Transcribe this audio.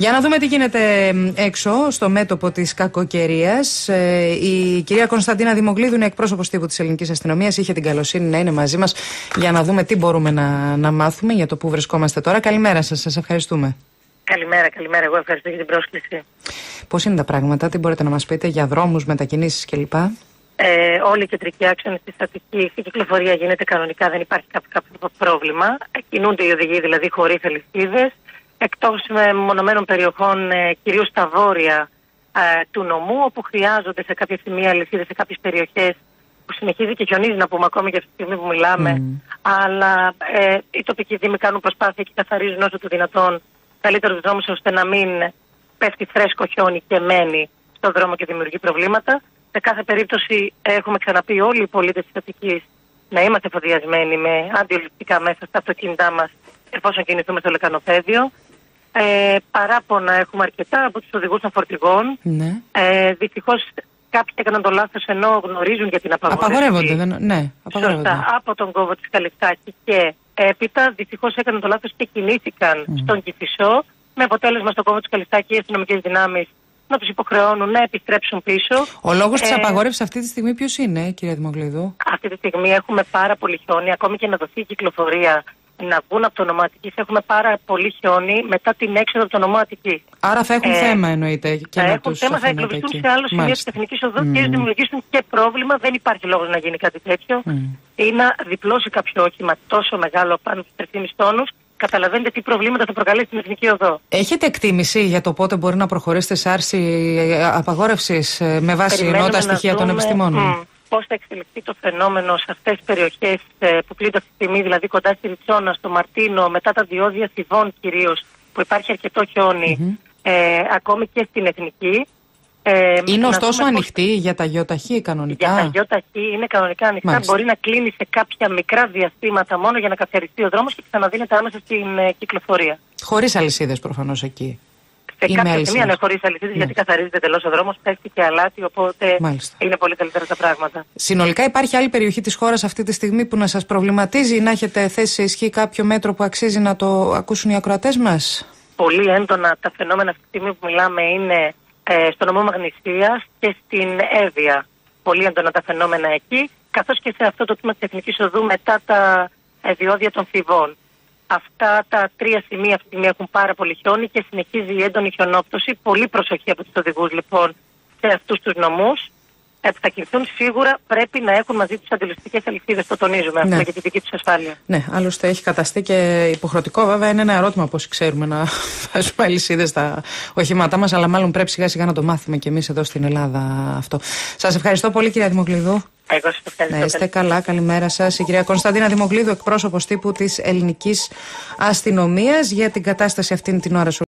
Για να δούμε τι γίνεται έξω στο μέτωπο της κακοκαιρίας. Η κυρία Κωνσταντίνα Δημογλίδου είναι εκπρόσωπος τύπου της ελληνικής αστυνομίας. Είχε την καλοσύνη να είναι μαζί μας για να δούμε τι μπορούμε να μάθουμε για το που βρισκόμαστε τώρα. Καλημέρα σας, σας ευχαριστούμε. Καλημέρα. Εγώ ευχαριστώ για την πρόσκληση. Πώς είναι τα πράγματα, τι μπορείτε να μας πείτε για δρόμους, μετακινήσεις κλπ? Όλοι οι κεντρικοί άξονες της Αττικής, η κυκλοφορία γίνεται κανονικά, δεν υπάρχει κάποιο πρόβλημα. Κινούνται οι οδηγοί δηλαδή χωρίς αλυσίδες. Εκτός μονομένων περιοχών, κυρίως στα βόρεια του νομού, όπου χρειάζονται σε κάποια σημεία αλυσίδες, σε κάποιες περιοχές που συνεχίζει και χιονίζει, να πούμε ακόμη για αυτή τη στιγμή που μιλάμε. Αλλά οι τοπικοί δήμοι κάνουν προσπάθεια και καθαρίζουν όσο το δυνατόν καλύτερους δρόμους, ώστε να μην πέφτει φρέσκο χιόνι και μένει στον δρόμο και δημιουργεί προβλήματα. Σε κάθε περίπτωση, έχουμε ξαναπεί όλοι οι πολίτες της Αττικής να είμαστε εφοδιασμένοι με αντιολυπτικά μέσα στα αυτοκίνητά μας, εφόσον κινηθούμε στο λεκανοπέδιο. Παράπονα έχουμε αρκετά από τους οδηγούς των φορτηγών. Ναι. Δυστυχώς κάποιοι έκαναν το λάθος ενώ γνωρίζουν για την απαγόρευση. Απαγορεύονται, ναι. Σωστά, από τον κόβο της Καλυφτάκη και έπειτα. Δυστυχώς έκαναν το λάθος και κινήθηκαν στον Κηφισό, με αποτέλεσμα στον κόβο της Καλυφτάκη οι αστυνομικές δυνάμεις να τους υποχρεώνουν να επιστρέψουν πίσω. Ο λόγος της απαγόρευσης αυτή τη στιγμή ποιος είναι, κυρία Δημογλίδου? Αυτή τη στιγμή έχουμε πάρα πολύ χιόνι, ακόμη και να δοθεί η κυκλοφορία να βγουν από το νομό Αττικής, έχουμε πάρα πολύ χιόνι μετά την έξοδο από το νομό Αττικής. Άρα θα έχουν θέμα, εννοείται. Και θα έχουν θέμα, θα εγκλωβιστούν σε άλλο σημείο της τεχνικής οδού και δημιουργήσουν και πρόβλημα. Δεν υπάρχει λόγος να γίνει κάτι τέτοιο. Ή να διπλώσει κάποιο όχημα τόσο μεγάλο πάνω στους 3,5 τόνους. Καταλαβαίνετε τι προβλήματα θα προκαλέσει στην εθνική οδό. Έχετε εκτίμηση για το πότε μπορεί να προχωρήσετε σε άρση απαγόρευσης με βάση τα στοιχεία των επιστημόνων? Πώς θα εξελιχθεί το φαινόμενο σε αυτές τις περιοχές που πλήττονται αυτή τη στιγμή, δηλαδή κοντά στη Ριτσόνα, στο Μαρτίνο, μετά τα διόδια Θηβών κυρίως, που υπάρχει αρκετό χιόνι, ακόμη και στην εθνική. Είναι ωστόσο ανοιχτή για τα γιοταχή κανονικά? Για τα γιοταχή είναι κανονικά ανοιχτά. Μάλιστα. Μπορεί να κλείνει σε κάποια μικρά διαστήματα μόνο για να καθαριστεί ο δρόμος και ξαναδίνεται άμεσα στην κυκλοφορία. Χωρίς αλυσίδες προφανώς εκεί? Σε κάποια σημεία είναι χωρίς αλυσίδες, γιατί καθαρίζεται τελώς ο δρόμος, πέφτει και αλάτι, οπότε είναι πολύ καλύτερα τα πράγματα. Συνολικά υπάρχει άλλη περιοχή της χώρας αυτή τη στιγμή που να σας προβληματίζει, να έχετε θέσει σε ισχύ κάποιο μέτρο που αξίζει να το ακούσουν οι ακροατές μας? Πολύ έντονα τα φαινόμενα αυτή τη στιγμή που μιλάμε είναι στο νομό Μαγνησίας και στην Εύβοια. Πολύ έντονα τα φαινόμενα εκεί, καθώς και σε αυτό το τμήμα της Εθνικής Οδού μετά τα διόδια των Θηβών. Αυτά τα τρία σημεία αυτή τη στιγμή έχουν πάρα πολύ χιόνι και συνεχίζει η έντονη χιονόπτωση. Πολύ προσοχή από τους οδηγούς λοιπόν σε αυτούς τους νομούς. Που θα κινηθούν σίγουρα πρέπει να έχουν μαζί τους αντιληπτικές αλυσίδες. Το τονίζουμε αυτό για την δική τους ασφάλεια. Ναι, άλλωστε έχει καταστεί και υποχρεωτικό. Βέβαια είναι ένα ερώτημα πώς ξέρουμε να βάζουμε αλυσίδες στα οχήματά μας, αλλά μάλλον πρέπει σιγά σιγά να το μάθουμε κι εμείς εδώ στην Ελλάδα αυτό. Σας ευχαριστώ πολύ, κυρία Δημογλίδου. Εγώ σας ευχαριστώ. Να είστε καλά, καλημέρα σας. Η κυρία Κωνσταντίνα Δημογλίδου, εκπρόσωπος τύπου της ελληνικής αστυνομίας, για την κατάσταση αυτήν την ώρα.